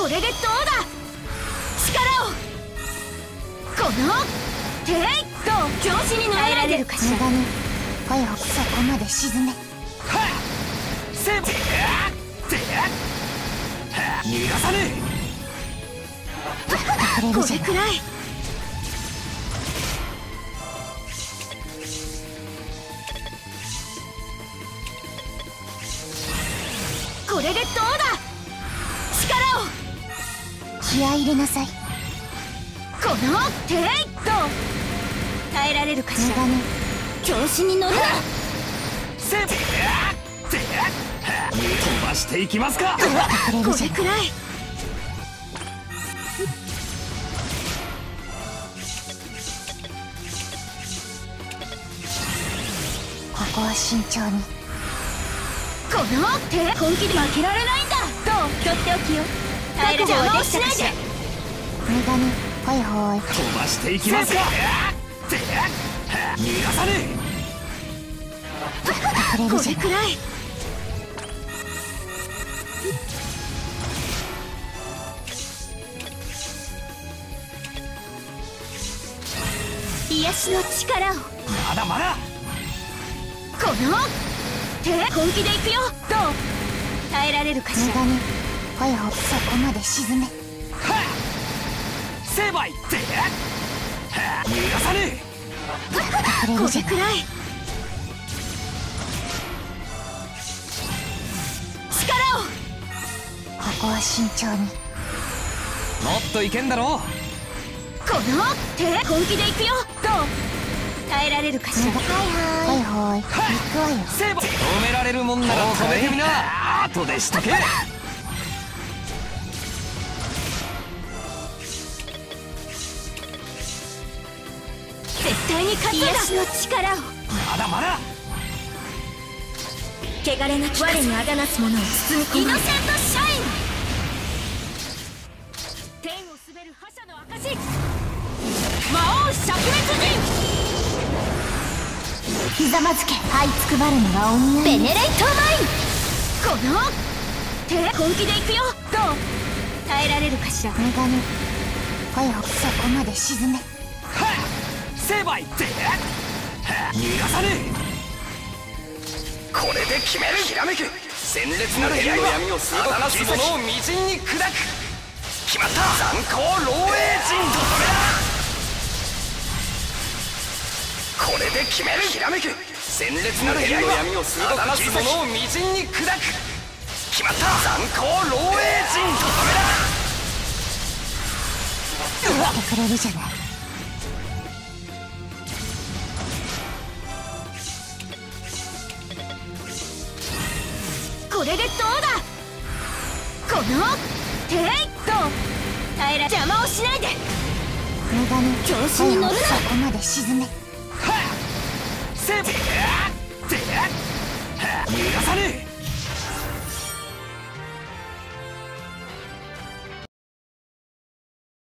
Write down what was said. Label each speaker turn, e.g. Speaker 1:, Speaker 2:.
Speaker 1: れでどうだ。力をこのテイト調子に乗らないで。
Speaker 2: 無駄に声をそこまで沈め。
Speaker 3: 逃がさね
Speaker 2: 隠れるじゃない。
Speaker 1: これくらいこれでどうだ。力を
Speaker 2: 気合い入れなさい。
Speaker 1: このテイト耐えられるかしら。
Speaker 2: 無駄に
Speaker 1: 調子に乗るな。
Speaker 3: 飛ばしていきますか。
Speaker 1: こ
Speaker 2: 隠れるじゃない。
Speaker 1: れくらい
Speaker 2: ここは慎重に。
Speaker 1: この手本気で負けられないんだ。どうとっておきよ。耐える邪魔をしないで。
Speaker 2: 無駄にホイホイ。
Speaker 3: 飛ばしていきますか。逃がさね
Speaker 1: こ
Speaker 2: 隠れるじゃない。
Speaker 1: れくらい癒しの力を
Speaker 3: まだまだ。
Speaker 1: この手本気でいくよ。どう耐えられるかしら。
Speaker 2: 無駄にホイホイそこまで沈め。
Speaker 3: 成敗。逃がさね
Speaker 1: こ
Speaker 2: 隠れるじゃない。
Speaker 1: れくらい力を
Speaker 2: ここは慎重に。
Speaker 3: もっといけんだろ
Speaker 1: この手本気でいくよ。どう耐えられるかしら。
Speaker 2: ホイホイ行くわよ。
Speaker 3: 成敗。止められるもんなら止めてみな。後でしとけ。
Speaker 1: 絶対に勝つんだ。癒しの力を
Speaker 3: まだまだ。
Speaker 1: 汚れなき我にあだなす者を包み込むイノセントシャイン。天を滑る覇者の証。魔王灼熱陣。
Speaker 2: ひざまずけ。這いつくばるのがお似合い。
Speaker 1: ベネレイトマイン。この手本気でいくよ。どう耐えられるかしら。
Speaker 2: 無駄にホイホイそこまで沈め。
Speaker 3: 成敗。逃がさねこれで決める。ひらめく。鮮烈なる闇を鋭く切り裂き、者をみじんに砕く。決まった。残光漏洩陣とどめだ。これで決める。ひらめく。鮮烈なる闇を鋭く切り裂き、者をみじんに砕く。決まった。残光漏洩陣とどめだ。
Speaker 2: 来てくれるじゃない。
Speaker 1: これでどうだ。このテイト耐えら邪魔をしないで。
Speaker 2: 無駄に
Speaker 1: 調子に乗るな。
Speaker 2: そこまで沈め。
Speaker 3: 成敗。逃がさね